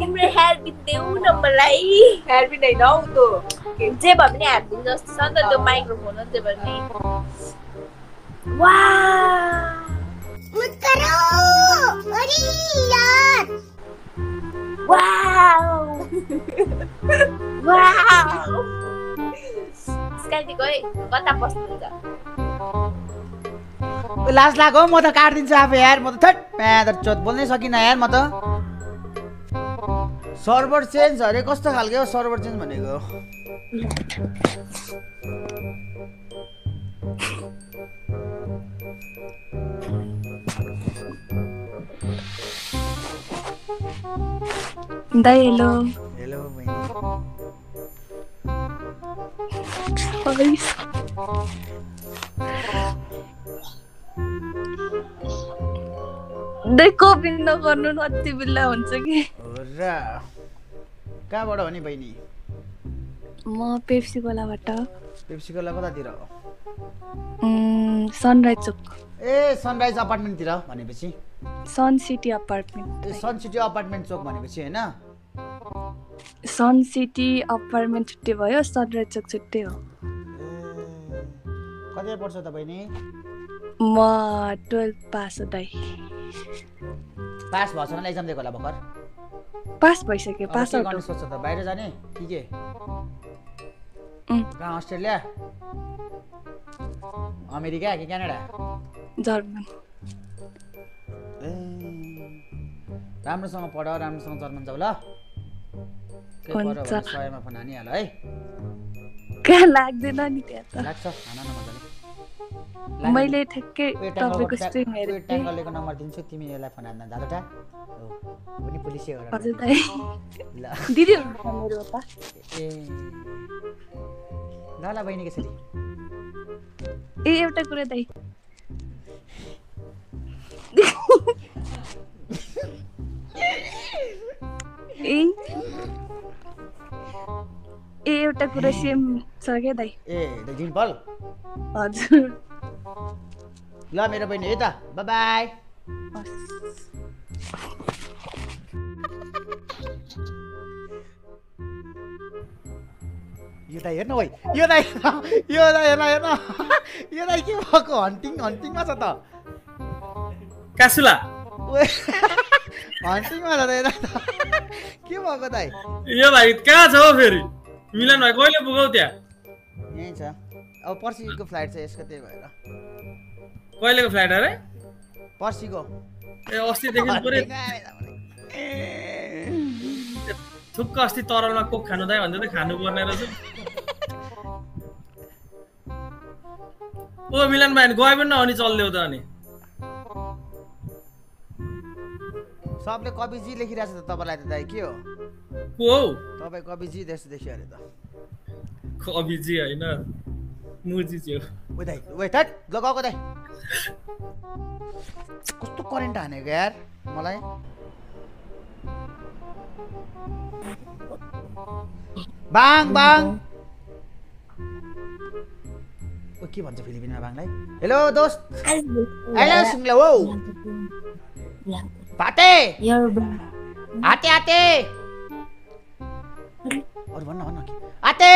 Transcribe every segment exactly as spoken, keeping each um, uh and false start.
तिम्रो hair pin देऊ न मलाई हेयर पिन हैन हौ त्यो जे भए पनि हेयर पिन जस्तो छ नि त त्यो माइक्रोफोन हो जे पनि वाउ मत करो अरे यार वाउ वाउ स्काइटी गए कता बस्नुहुन्छ लाज लाग्यो म त काट्दिन्छु आफै यार म त थट प्यादर चोत बोल्नै सकिनँ यार म त सर्भर चेन्ज अरे कस्तो खालको सर्भर चेन्ज भनेको दाइ हेलो हेलो दाइ कपी नगर्नु न अति बिल्ला हुन्छ कि र कहाँबाट हो नि बहिनी म पेप्सी कोलाबाट पेप्सी कोला कतातिर सनराइज चोक ए सनराइज अपार्टमेन्टतिर भनेपछि सन सिटी अपार्टमेन्ट ए सन सिटी अपार्टमेन्ट चोक भनेपछि हैन सन सिटी अपार्टमेन्ट छुट्टै भयो सनराइज चोक छुट्टै हो कति पर्छ त बहिनी म ट्वेल्भ पास हो दाइ पास भएछ भने एक्जाम दिएको होला भर्खर पास भइसक्यो पास आउट गर्नु सोच्छ त बाहिर जाने कि के कहाँ अस्ट्रेलिया अमेरिका कि क्यानाडा जर्मन ए राम्रोसँग पढ राम्रोसँग जर्मन जाऊ ल हुन्छ सयमा फोन हानिहाल है कहाँ लाग्दैन नि त्यहाँ त लाग्छ हान न मजाले मैले ठ्याक्कै तपाईको स्ट्रिम हेरेँ ट्याङ्गलेको नम्बर दिन्छु तिमी यसलाई फोन हान्न जाँदोटा हो पनि पुलिसै हो हजुर दाइ ल दिदी हुनुहुन्छ मेरो त ए ल ल बहिनी कसरी ए एउटा कुरा दाइ ए ए एउटा कुरा सेम छ क्या दाइ ए द डिम्पल हजुर ल मेरो बहिनी है त बाइ बाइ यो दाइ हेर्न ओइ यो दाइ यो दाइ हेर्न हेर्न यो दाइ के भएको हन्टिङ हन्टिङमा छ त कासुला हन्टिङमा छ त यता के भएको दाइ यो भाइ कहाँ छ हौ फेरि मिलन भाइ कहिले पुगौ त्यहाँ यहीँ छ अब पर्सिको फ्लाइट छ यसको त्यही भएर कहिलेको फ्लाइट अरे पर्सिको ए अस्तिदेखि पुरै थुक्क अस्ति तरलमा कोक खानु दाइ भन्दै त खानु पर्ने रहेछ ओ मिलन भाइ गए पनि नहुने चल्देऊ त अनि सबले कविजी लेखिरहेछ त तपाईँलाई त दाइ के हो को हौ तपाईँ कविजी जस्तो देखियो अरे त कविजी होइन मुजी चाहिँ हो ओ दाइ वेट हट लगाएको दाइ कस्तो करेन्ट हानेको यार मलाई बाङ बाङ ओ के भन्छ फिलिपिनमा बाङलाई हेलो दोस्त हेलो सिङ्ला हो पाटे आते आते अरु भन्न भन्न आते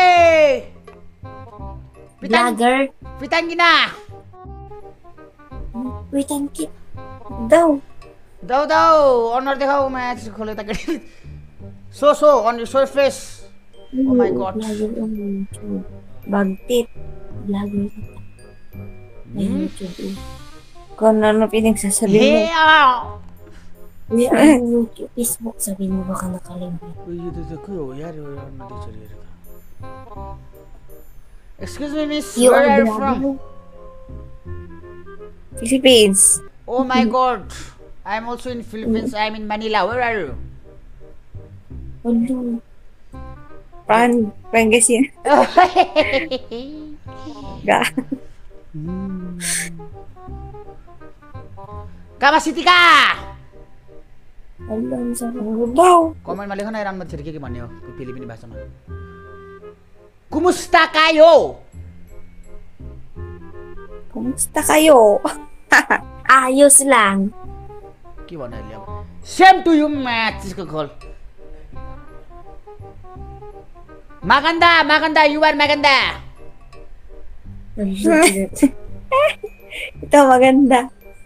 ब्लगर पिताङ्गिना पिताङ्गी दाउ दाउ दाउ अनुहार देखाऊ म्याच खोले त केटी so so on your so face oh my god बागते blogger Karena no piling sasabihin mo. Hey, ah! Facebook sabihin mo baka nakalimutan. Uy, ito ito ko. Yari, wala na dito rin. Excuse me, miss. You Where are are you from? Philippines. Oh my god. I'm also in Philippines. I'm in Manila. Where are you? Hello. Pan, Pangasinan. Ga. Kama City ka! Alam sa daw. Comment ma लेखो न राम्रो छ के के भन्ने हो फिलिपिनी भाषामा. Kumusta kayo? Kumusta kayo? Ayos lang. के भन्नु अहिले अब? Same to you match को कल. Maganda, Maganda, you are Maganda. Ito maganda.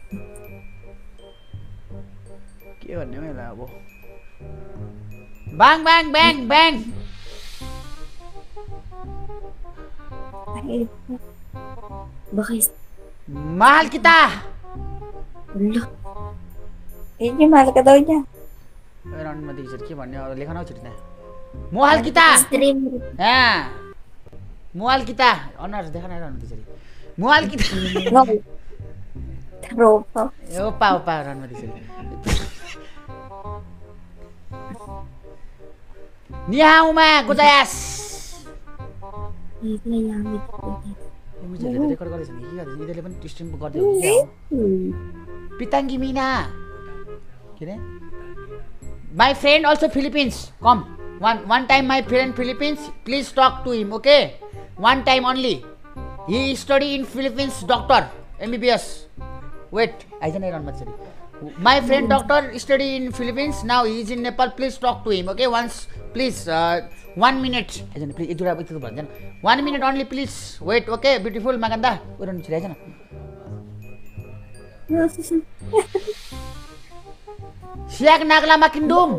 के भन्ने होला अब Bang bang bang bang. Baka Mahal kita. Ulo. Eh, yung mahal ka daw niya. Around मध्ये सर के भन्ने अरु लेखन आउँछ नि मोहाल किता Stream. हाँ मोहाल किता अनुहार देखन आइरहनु त्यसरी मोहाल किता No. Tropa. ओपा ओपा अराउन्ड मध्ये त्यसरी निहाउमा गुजायास Hindi yamit ko. मुझेले त रेकर्ड गर्दैछ नि के गर्दैछ यिनीहरूले पनि स्ट्रिम गर्दै हो कि पिताङ्गी मिना के रे My friend also Philippines. Come. One one time my friend Philippines. Please talk to him, okay? One time only. He study in Philippines doctor. M B B S. Wait. I don't know much. My friend doctor study in Philippines. Now he is in Nepal. Please talk to him, okay? Once, please. Uh, one minute. I don't know. One minute only, please. Wait, okay? Beautiful Maganda. We don't know. Siak nagla makindum.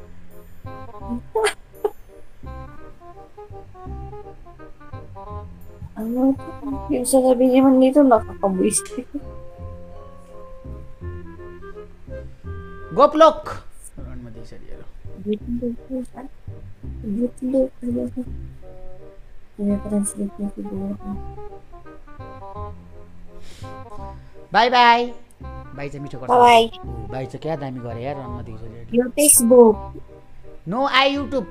Ano? Yung sasabihin naman dito, nakakabuisip. Goplok. Around मध्ये sir यार. Bye bye. Bye चाहिँ मिठो गर्छ. Bye. Bye चाहिँ क्या दामी गरे यार रनमा दिन्छ नि. Your Facebook. No I YouTube.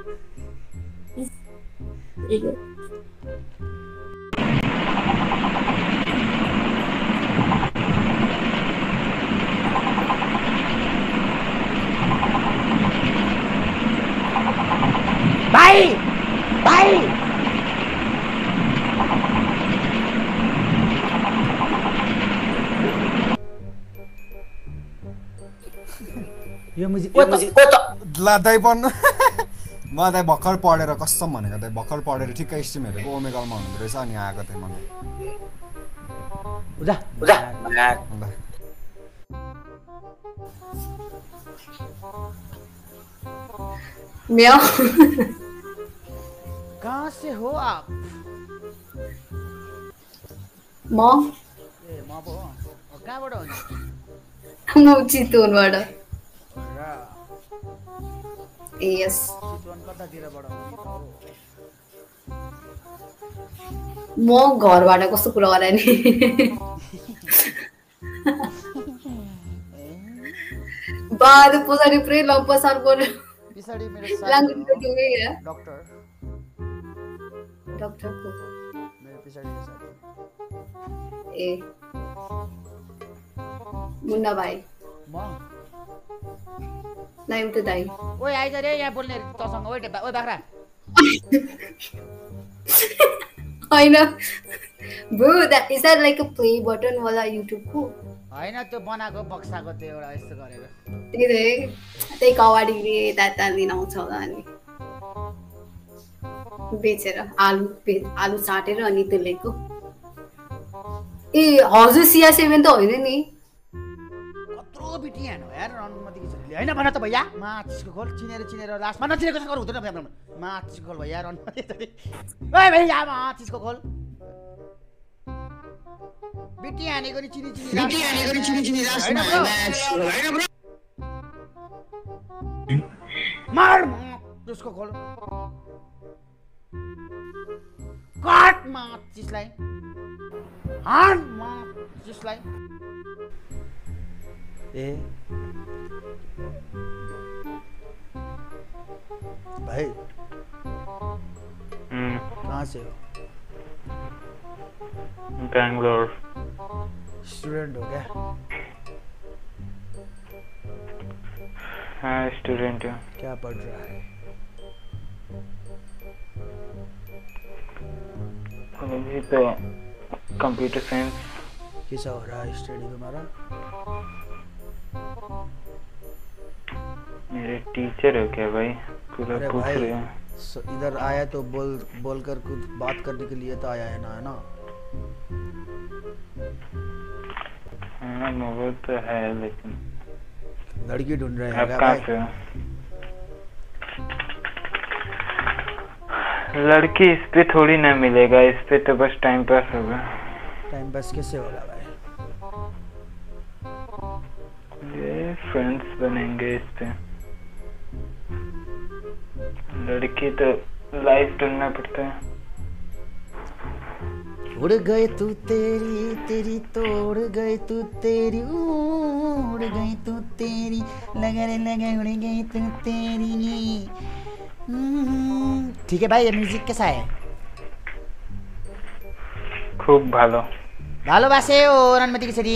Bye. Bye. यो मुजी ओ ला दाइ पढ्नु म दाइ भर्खर पढेर कसम भनेको दाइ भर्खर पढेर ठिक्कै स्ट्रिम हेरेको ओमेगलमा हुनुहुँदो रहेछ अनि आएको थिएँ मलाई उजा उजा ल म्याउ कहाँ से हो आप म ए म पो हो कहाँबाट हो म चितवनबाट यस चितवन कतातिरबाट हो म घरबाट कस्तो कुरा गरे नि बाद पछाडि पुरै लम्पसार गर्यो पिछाडी मेरो लाङ्गुटी साथी डुबे हो डाक्टर डाक्टर को मेरो पिछाडीको साथी ए मुन्ना भाइ म ना एउटा दाइ ओइ आइज रे यहाँ बोल्ने तसँग ओइ ओइ बाख्रा हैन bro that is that like a play button वाला युट्युब को हैन त्यो बनाएको बक्साको त्यो एउटा यस्तो गरेर त्यही त त्यही कवाडीले यता दिन आउँछ होला अनि बेचेर आलु बे- आलु साटेर अनि त्यसलेको ए हजुर सिया सेभेन त होइन नि कत्रो बिटी हानो यार अनुमति के छोरीले हैन भन त भैया माछको खोल चिनेर चिनेर लास्टमा नचिनेको सँग हुँदैन भैया माछको खोल भैया अनुमति छोरी ओइ भैया माछको खोल बिटी हानेको नि चिनी चिनी बिटी हानेको नि चिनी चिनी लास्टमा हैन ब्रो मार त्यसको खोल काट माछिसलाई हान माछिसलाई ए भाई कहाँ से हो बैंगलोर स्टूडेंट हो क्या हाँ स्टूडेंट हूँ क्या पढ़ रहा है अभी तो कंप्यूटर साइंस कैसा हो रहा है स्टडी तुम्हारा मेरे टीचर हो क्या भाई पूरा अरे पूछ भाई रहे हैं। स- इधर आया तो बोल बोल कर कुछ बात करने के लिए तो आया है ना, है ना? हाँ वो तो है, लेकिन लड़की ढूंढ रहे हैं आप क्या कहाँ भाई? से हो? लड़की इस पे थोड़ी ना मिलेगा, इस पे तो बस टाइम पास होगा। टाइम पास कैसे होगा भाई? ये फ्रेंड्स बनेंगे इस पे। लड़की तो लाइफ ढूंढना पड़ता है। उड़ गए तू तेरी तेरी तोड़ गए तू तेरी उड़ गई तू तेरी लगे रे लगे उड़ गई तू तेरी। हम्म, ठीक है भाई, ये म्यूजिक कैसा है? खूब भालो। ভালোবাসে ও রণমती किशोरी।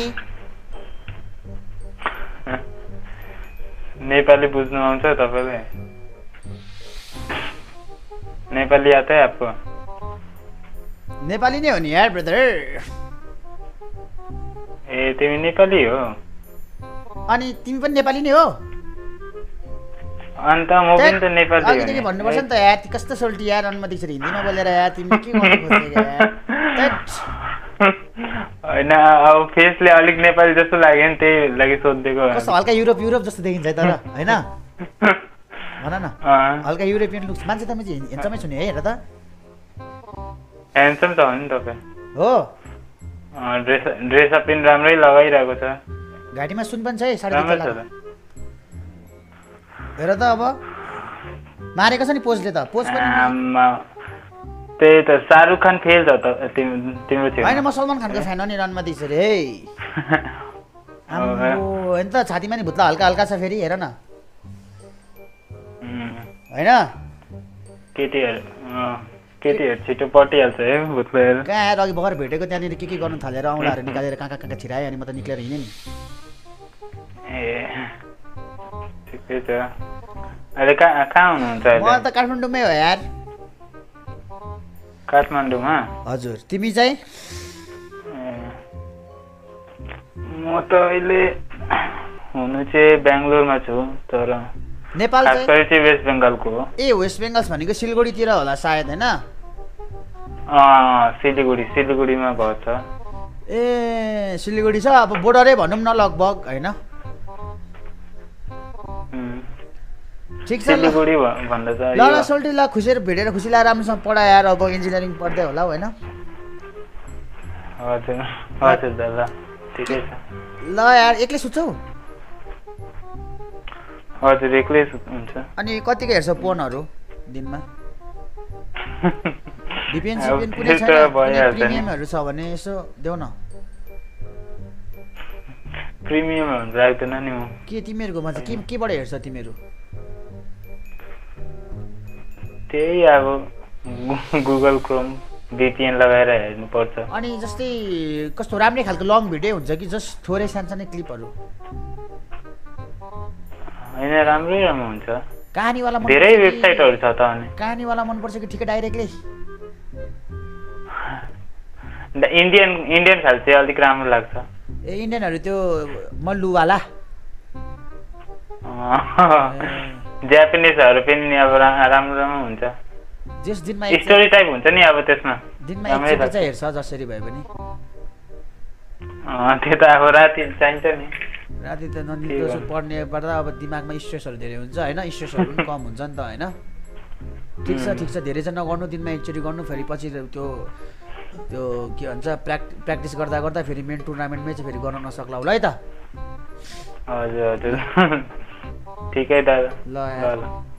नेपाली बुझ्नु आउँछ तपाईलाई? नेपाली आता है आपको? नेपाली नै हो नि यार ब्रदर। ए तिमी नेपाली हो? अनि तिमी पनि नेपाली नै हो? अन्त म पनि त नेपाली हो। अघिदेखि भन्नुपर्छ नि त यार, ती कस्तो सोल्टी यार रणमती किशोरी हिन्दीमा बोलेर यार तिमी के गर्नु खोजेको यार? हैन अब फेसले अलिक नेपाली जस्तो लाग्यो नि, त्यही लागि सोधिदिएको। कस्तो हल्का युरोप युरोप जस्तो देखिन्छ है तर, हैन? भन न। अँ हल्का युरोपियन लुक्स। मान्छे त मैले हेन्समै छु नि है, हेर त। ह्यान्डसम त हो नि तपाईँ। हो ड्रेस ड्रेसअप पनि राम्रै लगाइरहेको छ। घाँटीमा सुन पनि छ है, साढे राम्रो तिन छ लाख। त। हेर त अब मारेको छ नि पोजले त, पोज पनि। आम्मा, त्यही त शाहरुख खान फेल छ त तिम्रो तिम्रो होइन छेउमा। म सलमान खानको फ्यान हो नि रणमती किशोरी है। आम्बो हेर्नु त छातीमा नि भुत्ला हल्का हल्का छ फेरि, हेर न। उम्, होइन केटीहरू अँ, केटीहरू छिटो पटिहाल्छ है भुत्लाहरू। कहाँ आएर अघि भर्खर भेटेको, त्यहाँनिर के के गर्नु थालेर औँलाहरू निकालेर कहाँ कहाँ कहाँ छिराएँ, अनि म त निक्लेर हिँडेँ नि। ए ठिकै छ। अहिले कहाँ कहाँ हुनुहुन्छ म अहिले? त काठमाडौँमै हो यार। काठमाडौँमा? हजुर, तिमी चाहिँ? ए, म त अहिले हुनु चाहिँ बेङ्गलोरमा छु, तर नेपाल खास चाहिँ? गरी चाहिँ वेस्ट बेङ्गालको हो। ए वेस्ट बेङ्गल भनेको सिलगढीतिर होला सायद, होइन? अँ सिलिगुडी सिलिगुडीमा घर छ। ए सिलगढी छ, अब बोर्डरै भनौँ न लगभग, होइन? उम्, ठिक छ ल। सिलिगुडी भ- भन्दा त ल ल यो- सोल्टी ल, खुसेर भेटेर खुसी लगाएर राम्रोसँग पढा यार, अब इन्जिनियरिङ पढ्दै होला होइन? हजुर हजुर दादा ठिकै छ। ल यार, एक्लै सुत्छौ? हजुर एक्लै सु- हुन्छ। अनि कतिको हेर्छौ फोनहरू दिनमा? भिपिएन अब सिपिएन कुनै त्यो छैन? त कुनै भइहाल्छ नि। प्रिमियमहरू छ भने यसो देऊ न। प्रिमियमहरू राख्दैन नि म। के तिमीहरूकोमा चाहिँ के केबाट हेर्छ तिमीहरू? त्यही अब गु- गुगल क्रोम भिपिएन लगाएर हेर्नुपर्छ। अनि जस्तै कस्तो राम्रै खालको लङ भिडियो हुन्छ कि जस्ट थोरै सानसानै क्लिपहरू? होइन राम्रै राम्रो हुन्छ। कहानीवाला मन धेरै वेबसाइटहरू छ त अनि। कहानीवाला मनपर्छ कि ठिकै डाइरेक्टली? द- इन्डियन इन्डियन खाल चाहिँ अलिक राम्रो लाग्छ। ए इन्डियनहरू त्यो मल्लुवाला? जापानिजहरू पनि अब रा- राम्रो राम्रो हुन्छ। जस दिनमा एक स्टोरी टाइप हुन्छ नि अब त्यसमा। दिनमा राम्रै एकचोटि लाग्छ। चाहिँ हेर्छ जसरी भए पनि। अँ, त्यो त अब राति चाहिन्छ नि। राति त ननिद्रो पढ्ने पर्दा अब दिमागमा स्ट्रेसहरू धेरै हुन्छ होइन, स्ट्रेसहरू पनि कम हुन्छ नि त होइन? ठिक छ ठिक छ, धेरै चाहिँ नगर्नु, दिनमा एकचोटि गर्नु, फेरि पछि त्यो त्यो के भन्छ प्र्याक् प्र्याक्टिस गर्दा गर्दा फेरि मेन टुर्नामेन्टमै चाहिँ फेरि गर्न नसक्ला होला है त? हजुर हजुर ठिकै दादा। ल ल यार ल